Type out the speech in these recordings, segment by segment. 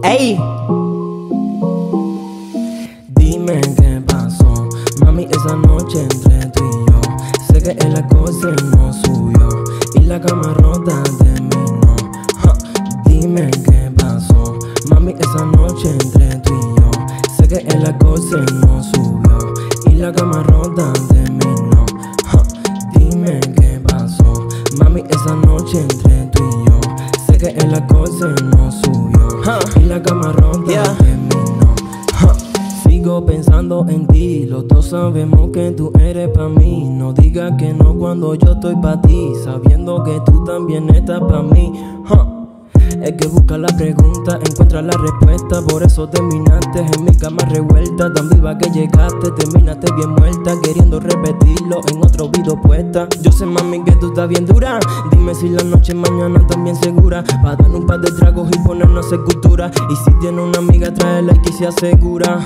¡Ey! Dime qué pasó, mami, esa noche entre tú y yo. Sé que el acoso no suyo y la cama rota terminó. Dime qué pasó, mami, esa noche entre tú y yo. Sé que el acoso no subió y la cama rota terminó. Dime qué pasó, mami, esa noche entre tú y yo. Sé que el acoso no subió y la cama rota terminó. Sigo pensando en ti, los dos sabemos que tú eres pa' mí. No digas que no cuando yo estoy pa' ti, sabiendo que tú también estás pa' mí. Es que busca la pregunta, encuentra la respuesta. Por eso terminaste en mi cama revuelta. Tan viva que llegaste, terminaste bien muerta, queriendo repetirlo en otro video puesta. Yo sé, mami, que tú estás bien dura. Dime si la noche mañana también segura, pa' dar un par de tragos y ponernos a hacer cultura. Y si tiene una amiga, tráela y que se asegura.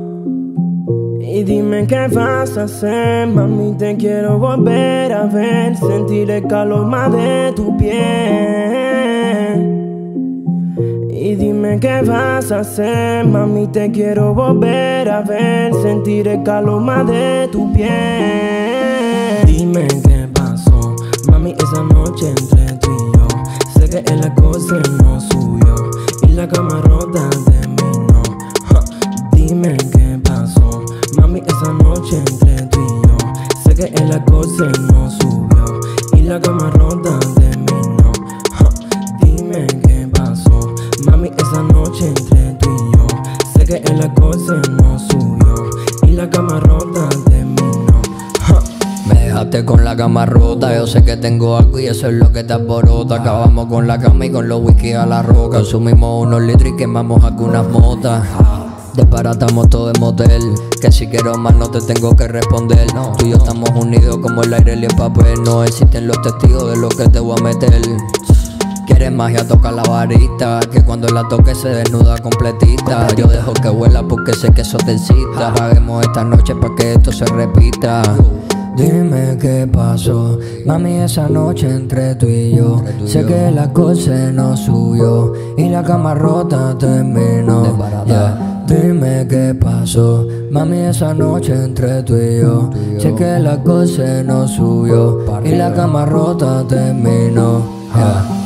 Y dime qué vas a hacer, mami, te quiero volver a ver, sentir el calor más de tu piel. Y dime qué vas a hacer, mami, te quiero volver a ver, sentir el calor más de tu piel. Dime qué pasó, mami, esa noche entre tú y yo. Sé que el acoso no subió y la cama rota terminó. Dime qué pasó, mami, esa noche entre tú y yo. Sé que el acoso no subió y la cama rota terminó. Dime qué pasó, mami, esa noche entre tú y yo. Sé que el acoso no subió y la cama rota terminó. Me dejaste con la cama rota, yo sé que tengo algo y eso es lo que te alborota. Acabamos con la cama y con los whisky a la roca. Consumimos unos litros y quemamos algunas motas. Desbaratamos todo el motel, que si quiero más no te tengo que responder. Tú y yo estamos unidos como el aire y el papel. No existen los testigos de lo que te voy a meter. Quieres magia, toca la varita, que cuando la toque se desnuda completita. Yo dejo que huela porque sé que eso te excita. Paguemos esta noche pa' que esto se repita. Dime qué pasó, mami, esa noche entre tú y yo. Sé que la cosa no subió y la cama rota terminó. Dime qué pasó, mami, esa noche entre tú y yo. Sé que la cosa no subió y la cama rota terminó.